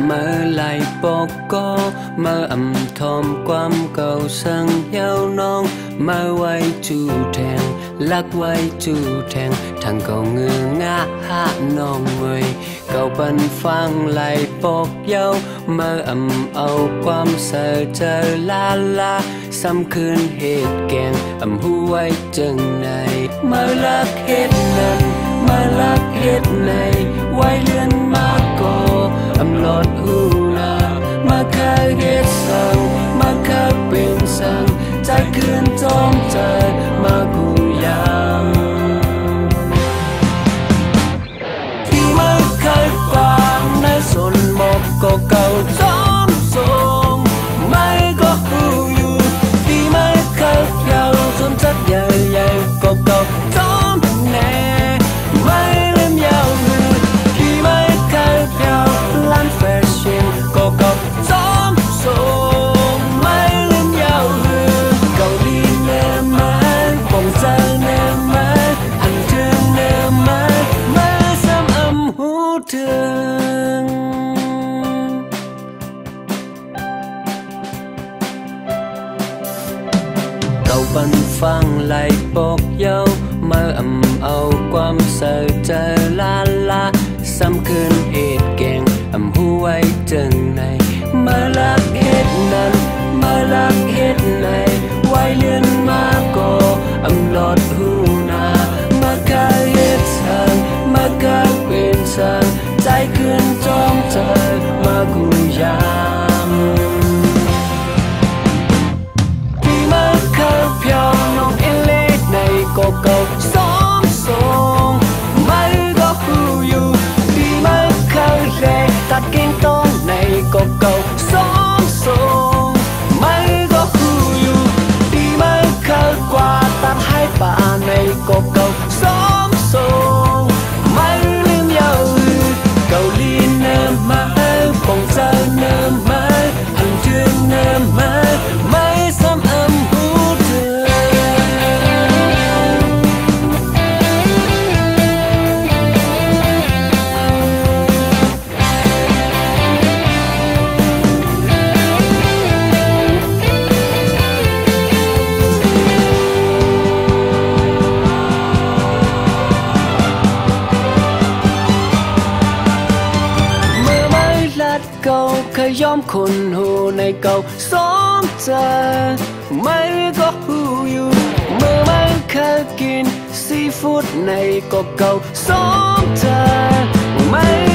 mơ lại bọc có mơ ẩm thòm quam cầu sân heo non mơ quay chu thèn lắc quay chu thèn thằng cầu ngư ngã hạ non người cầu bần phang lại bọc dâu mơ ẩm âu quam sợ chờ la la xăm khươn hết kèn ẩm hu quay chừng này mơ lắc hết lần mơ lắc hết này quay lên má cô ẩm lót hu na mơ khơi hết sầu mơ khơi bên sân trái khươn trong trời mơ cụ yang khi mơ khơi quang nơi sồn một cô cầu gió sông mây có hu yu khi mơ khơi nhau sồn rất dày dày cô cầu gió nè mây lên nhau khi mơ khơi nhau lan fashion cô cầu gió sông mây lên nhau cầu đi nè mây bồng ra nè mây hành thương nè mây mây xăm âm hú thương cầu bần phang lại bọc dâu mơ ẩm âu quam sợ chờ la la xăm khươn hết kèn ẩm hu quay chừng này mơ lắc hết lần mơ lắc hết này quay lên má cô ẩm lót hu na mơ khơi hết sân mơ khơi bên sân trái khươn trong trời mơ cụ giam khi mơ khơi phiêu nông yên lê này cô cầu xóm sông mây có hu yu khi mơ khơi rè tạt kinh tông này cô cầu xóm sông mây có hu yu khi mơ khơi qua tạt hai bà này cô cầu xóm sông mây lên nhau cầu liên nơ mơ bồng ra nơ mơ hành thương nơ mơ mây xăm âm hú thương cầu khơi gióm khôn hồ này cầu xóm trời mây có hu yu mơ mây khơi kín seafood này có cầu xóm trời mây